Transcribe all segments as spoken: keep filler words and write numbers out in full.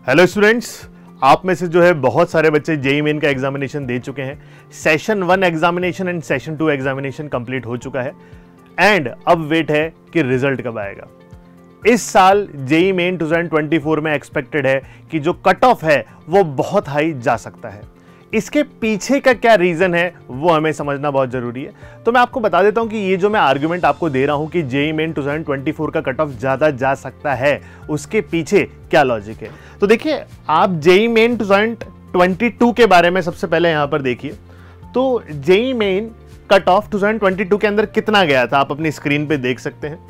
Hello students, आप में से जो है बहुत सारे बच्चे जेईई मेन का एग्जामिनेशन दे चुके हैं। Session one examination and session two examination complete हो चुका है एंड अब वेट है कि रिजल्ट कब आएगा। इस साल जेईई मेन दो हज़ार चौबीस में एक्सपेक्टेड है कि जो कट ऑफ है वो बहुत हाई जा सकता है। इसके पीछे का क्या रीजन है वो हमें समझना बहुत जरूरी है। तो मैं आपको बता देता हूं कि ये जो मैं आर्गुमेंट आपको दे रहा हूं कि जेईई मेन दो हज़ार चौबीस का कट ऑफ ज्यादा जा सकता है, उसके पीछे क्या लॉजिक है। तो देखिए, आप जेईई मेन दो हज़ार बाईस के बारे में सबसे पहले यहां पर देखिए। तो जेईई मेन कट ऑफ दो हज़ार बाईस के अंदर कितना गया था, आप अपनी स्क्रीन पे देख सकते हैं।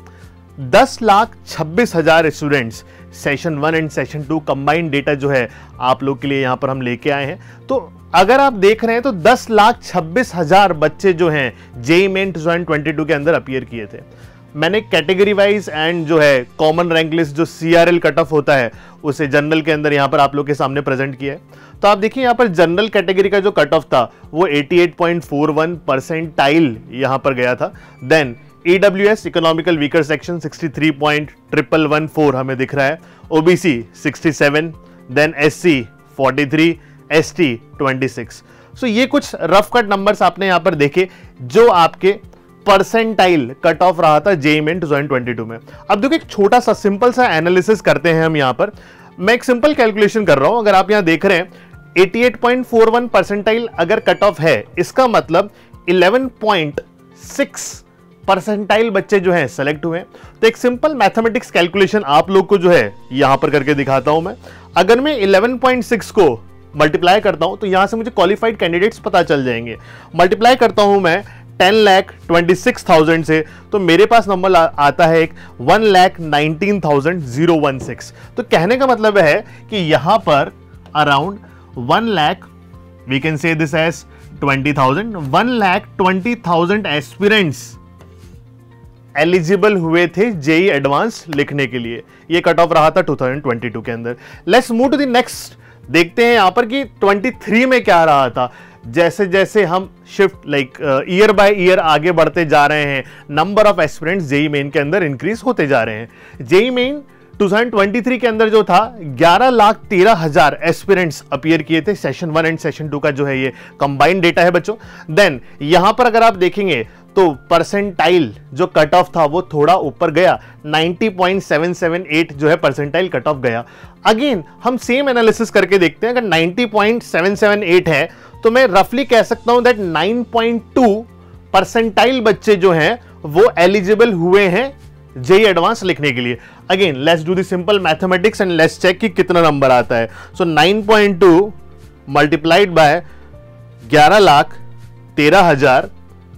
दस लाख छब्बीस हजार students session one and session two combined data जो है आप लोग के लिए यहां पर हम लेके आए हैं। तो अगर आप देख रहे हैं तो दस लाख छब्बीस हजार बच्चे जो हैं जेईई मेन दो हज़ार बाईस के अंदर अपीयर किए थे। मैंने कैटेगरी वाइज एंड जो है कॉमन रैंक लिस्ट जो सीआरएल कट ऑफ होता है उसे जनरल के अंदर यहां पर आप लोग के सामने प्रेजेंट किया है। तो आप देखिए, यहां पर जनरल कैटेगरी का जो कट ऑफ था वो अठासी पॉइंट चार एक परसेंटाइल यहां पर गया था। Then EWS economical weaker section तिरसठ पॉइंट एक एक एक चार हमें दिख रहा है, ओबीसी सड़सठ, देन एससी तैंतालीस, एसटी छब्बीस। सो ये कुछ रफ कट नंबर्स आपने यहां पर देखे जो आपके परसेंटाइल कट ऑफ रहा था जेईई मेन दो हज़ार बाईस में। अब देखो, एक छोटा सा सिंपल सा एनालिसिस करते हैं हम यहां पर। मैं एक सिंपल कैलकुलेशन कर रहा हूं। अगर आप यहां देख रहे हैं अठासी पॉइंट चार एक परसेंटाइल अगर कट ऑफ है, इसका मतलब ग्यारह पॉइंट छह परसेंटाइल बच्चे जो हैं सेलेक्ट हुए। तो एक सिंपल मैथमेटिक्स कैलकुलेशन आप लोग को जो है यहां पर करके दिखाता हूं मैं। अगर मैं ग्यारह पॉइंट छह को मल्टीप्लाई करता हूं तो यहां से मुझे क्वालिफाइड कैंडिडेट्स पता चल जाएंगे। मल्टीप्लाई करता हूं मैं ten lakh twenty six thousand से, तो मेरे पास नंबर आता है एक one lakh nineteen thousand zero one six. तो कहने का मतलब है कि यहां पर around one lakh, we can say this as twenty thousand, one lakh twenty thousand aspirants eligible हुए थे जेईई एडवांस लिखने के लिए। ये कट ऑफ रहा था दो हज़ार बाईस के अंदर। Let's move to the next. देखते हैं यहां पर कि तेईस में क्या रहा था। जैसे जैसे हम shift like year by year आगे बढ़ते जा रहे हैं, number of aspirants JEE Main के अंदर इंक्रीज होते जा रहे हैं। जेईई मेन दो हज़ार तेईस के अंदर जो था ग्यारह लाख तेरह हजार एस्पिरेंट्स अपीयर किए थे। Session one and session two का जो है ये कंबाइंड डेटा है बच्चों। देन यहां पर अगर आप देखेंगे तो परसेंटाइल जो कट ऑफ था वो थोड़ा ऊपर गया, नब्बे पॉइंट सात सात आठ जो है परसेंटाइल कट ऑफ गया। अगेन हम सेम एनालिसिस करके देखते हैं। अगर नब्बे पॉइंट सात सात आठ है तो मैं रफली कह सकता हूं दैट नौ पॉइंट दो परसेंटाइल बच्चे जो हैं वो एलिजिबल हुए हैं जेईई एडवांस लिखने के लिए। Again let's do the simple mathematics and let's check कि कितना नंबर आता है। So nine point two multiplied by ग्यारह लाख तेरह हजार,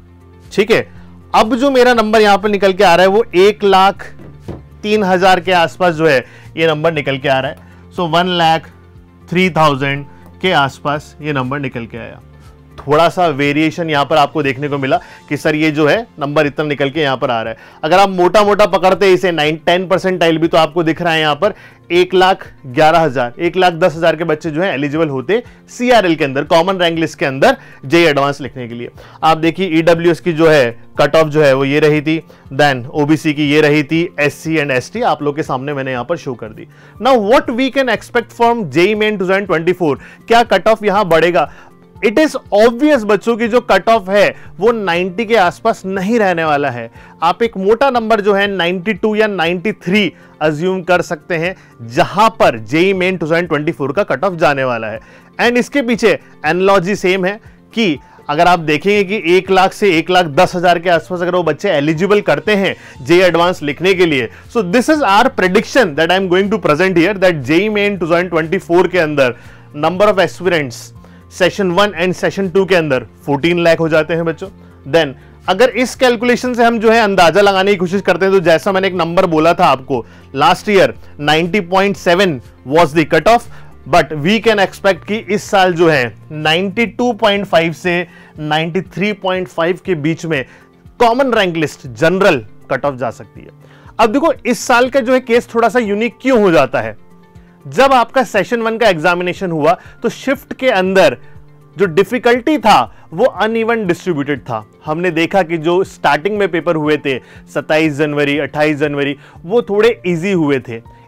ठीक है। अब जो मेरा नंबर यहां पर निकल के आ रहा है वो एक लाख तीन हजार के आसपास जो है ये नंबर निकल के आ रहा है। So one lakh three thousand के आसपास ये नंबर निकल के आया। थोड़ा सा वेरिएशन यहां पर आपको देखने को मिला कि सर ये जो है नंबर इतना निकल के यहां पर आ रहा है। अगर आप मोटा मोटा पकड़ते इसे नाइन टेन परसेंटाइल भी, तो आपको दिख रहा है यहां पर एक लाख ग्यारह हजार, एक लाख दस हजार के बच्चे जो है एलिजिबल होते सीआरएल के अंदर, कॉमन रैंक लिस्ट के अंदर जेईई एडवांस लिखने के लिए। आप देखिए, ईडब्ल्यूएस की जो है कट ऑफ जो है वो ये रही थी, देन ओबीसी की ये रही थी, एससी एंड एसटी आप लोग के सामने मैंने यहां पर शो कर दी। Now what we can expect from JEE Main दो हज़ार चौबीस, क्या कट ऑफ यहां बढ़ेगा? इट इज ऑब्वियस बच्चों की जो कट ऑफ है वो नब्बे के आसपास नहीं रहने वाला है। आप एक मोटा नंबर जो है बानवे या तिरानवे अज्यूम कर सकते हैं जहां पर जेईई मेन दो हज़ार चौबीस का कट ऑफ जाने वाला है। एंड इसके पीछे एनालॉजी सेम है कि अगर आप देखेंगे कि एक लाख से एक लाख दस हजार के आसपास अगर वो बच्चे एलिजिबल करते हैं जेईई एडवांस लिखने के लिए, so this is our prediction that I am going to present here that JEE Main दो हज़ार चौबीस के अंदर number of aspirants session one and session two के अंदर चौदह लाख हो जाते हैं बच्चों। देन अगर इस कैलकुलेशन से हम जो है अंदाजा लगाने की कोशिश करते हैं तो जैसा मैंने एक नंबर बोला था आपको लास्ट ईयर नब्बे पॉइंट सात was the cut off, but we can expect कि इस साल जो है बानवे पॉइंट पाँच से तिरानवे पॉइंट पाँच के बीच में common rank list general cut off जा सकती है। अब देखो, इस साल का जो है केस थोड़ा सा यूनिक क्यों हो जाता है। जब आपका सेशन वन का एग्जामिनेशन हुआ तो शिफ्ट के अंदर जो डिफिकल्टी था वो अनइवन डिस्ट्रीब्यूटेड था। हमने देखा कि जो स्टार्टिंग में पेपर हुए थे सत्ताईस जनवरी, अट्ठाईस जनवरी, वो थोड़े इजी हुए थे।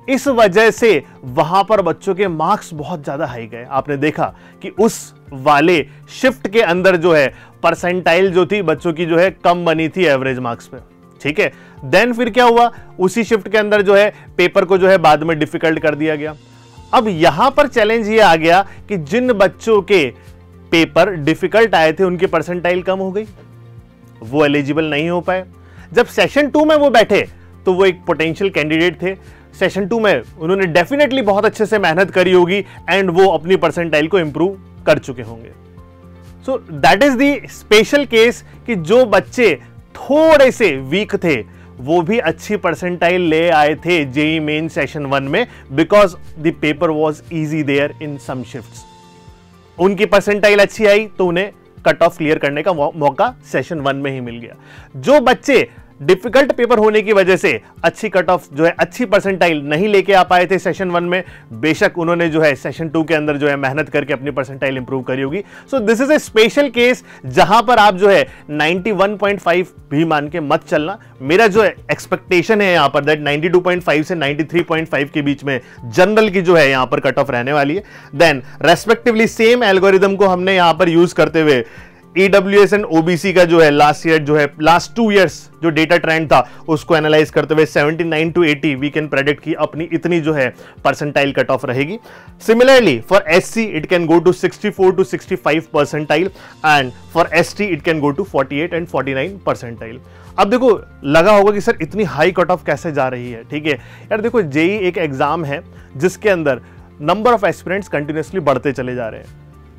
इस वजह से वहां पर बच्चों के मार्क्स बहुत ज्यादा हाई गए। आपने देखा कि उस वाले शिफ्ट के अंदर जो है परसेंटाइल जो थी बच्चों की जो है कम बनी थी एवरेज मार्क्स पे, ठीक है। देन फिर क्या हुआ, उसी शिफ्ट के अंदर जो है पेपर को जो है बाद में डिफिकल्ट कर दिया गया। अब यहां पर चैलेंज ये आ गया कि जिन बच्चों के पेपर डिफिकल्ट आए थे उनकी परसेंटाइल कम हो गई, वो एलिजिबल नहीं हो पाए। जब सेशन टू में वो बैठे तो वो एक पोटेंशियल कैंडिडेट थे। सेशन टू में उन्होंने डेफिनेटली बहुत अच्छे से मेहनत करी होगी एंड वो अपनी परसेंटाइल को इंप्रूव कर चुके होंगे। So that is the special case कि जो बच्चे थोड़े से वीक थे वो भी अच्छी परसेंटाइल ले आए थे जेई मेन सेशन वन में, because the paper was easy there in some shifts. उनकी परसेंटाइल अच्छी आई तो उन्हें कट ऑफ क्लियर करने का मौका सेशन वन में ही मिल गया। जो बच्चे डिफिकल्ट पेपर होने की वजह से अच्छी कट ऑफ जो है अच्छी परसेंटाइल नहीं लेके आ पाए थे सेशन वन में, बेशक उन्होंने जो है सेशन टू के अंदर जो है मेहनत करके अपनी परसेंटाइल इंप्रूव करी होगी। So this is a special case जहां पर आप जो है इक्यानवे पॉइंट पाँच भी मान के मत चलना। मेरा जो है एक्सपेक्टेशन है यहां पर दैट बानवे पॉइंट पाँच से तिरानवे पॉइंट पाँच के बीच में जनरल की जो है यहां पर कट ऑफ रहने वाली है। देन रेस्पेक्टिवली सेम एल्गोरिदम को हमने यहां पर यूज करते हुए ईडब्ल्यूएस एंड ओबीसी का जो है लास्ट ईयर जो है लास्ट टू इयर्स जो डेटा ट्रेंड था उसको एनालाइज करते हुए उन्यासी टू अस्सी वी कैन प्रेडिक्ट की अपनी इतनी जो है परसेंटाइल कट ऑफ रहेगी। Similarly for SC it can go to sixty four to sixty five percentile and for ST it can go to forty eight and forty nine percentile. अब देखो लगा होगा कि सर इतनी हाई कट ऑफ कैसे जा रही है, ठीक है यार। देखो जेई एक एग्जाम है जिसके अंदर नंबर ऑफ एस्पिरेंट्स कंटिन्यूसली बढ़ते चले जा रहे हैं।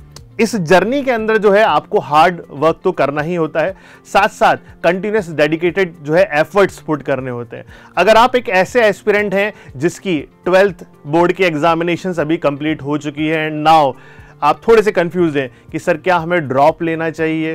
इस जर्नी के अंदर जो है आपको हार्ड वर्क तो करना ही होता है, साथ साथ कंटिन्यूस डेडिकेटेड जो है एफर्ट्स पुट करने होते हैं। अगर आप एक ऐसे एस्पिरेंट हैं जिसकी ट्वेल्थ बोर्ड की एग्जामिनेशंस अभी कंप्लीट हो चुकी है एंड नाउ आप थोड़े से कंफ्यूज हैं कि सर क्या हमें ड्रॉप लेना चाहिए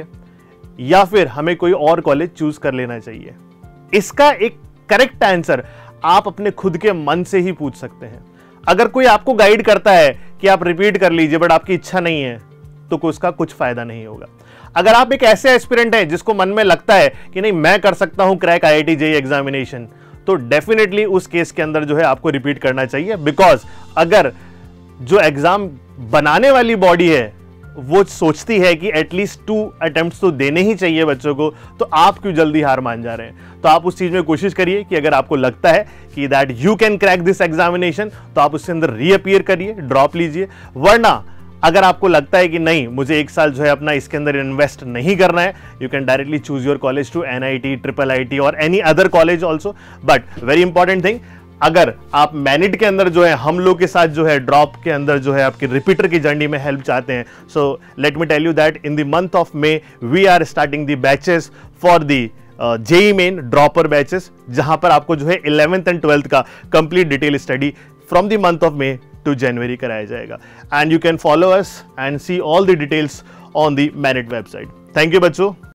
या फिर हमें कोई और कॉलेज चूज कर लेना चाहिए, इसका एक करेक्ट आंसर आप अपने खुद के मन से ही पूछ सकते हैं। अगर कोई आपको गाइड करता है कि आप रिपीट कर लीजिए बट आपकी इच्छा नहीं है तो उसका कुछ फायदा नहीं होगा। अगर आप एक ऐसे एस्पिरेंट हैं जिसको मन में लगता है कि नहीं मैं कर सकता हूं क्रैक आईआईटी जेईई एग्जामिनेशन, तो डेफिनेटली उस केस के अंदर जो है आपको रिपीट करना चाहिए। बिकॉज अगर जो एग्जाम बनाने वाली बॉडी है वो सोचती है कि एटलीस्ट टू अटेम्प्ट्स तो देने ही चाहिए बच्चों को, तो आप क्यों जल्दी हार मान जा रहे हैं। तो आप उस चीज में कोशिश करिए कि अगर आपको लगता है कि that you can crack this examination तो आप उसके अंदर रीअपीयर करिए, ड्रॉप लीजिए। वरना अगर आपको लगता है कि नहीं मुझे एक साल जो है अपना इसके अंदर इन्वेस्ट नहीं करना है, you can directly choose your college to NIT, triple IT और any other college also. But very important thing, अगर आप मैनिट के अंदर जो है हम लोग के साथ जो है ड्रॉप के अंदर जो है आपकी रिपीटर की जर्नी में हेल्प चाहते हैं, so let me tell you that in the month of May we are starting the batches for the JEE main dropper batches, जहां पर आपको जो है इलेवेंथ एंड ट्वेल्थ का complete detail study from the month of May to जनवरी कराया जाएगा। And you can follow us and see all the details on the MANIT website. Thank you बच्चों।